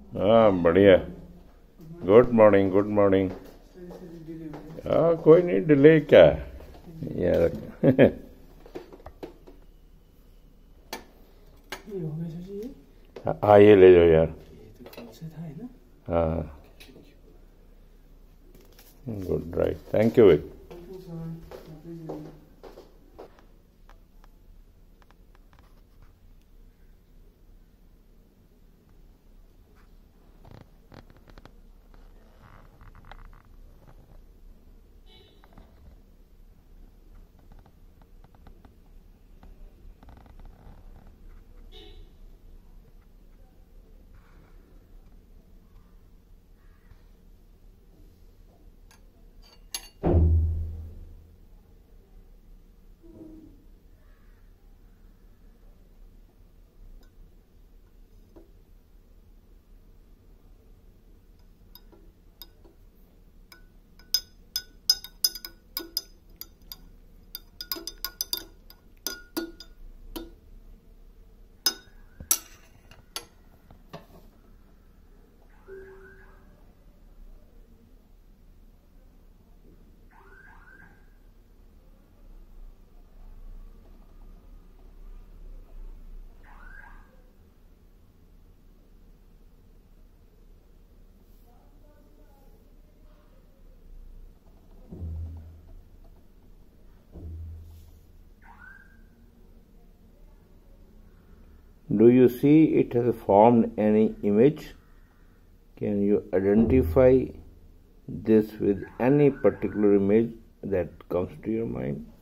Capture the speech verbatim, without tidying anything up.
हाँ बढ़िया. Good morning good morning. हाँ कोई नहीं, डिले क्या है यार. हाँ ये ले जाओ यार. हाँ good right. Thank you. Do you see it has formed any image? Can you identify this with any particular image that comes to your mind?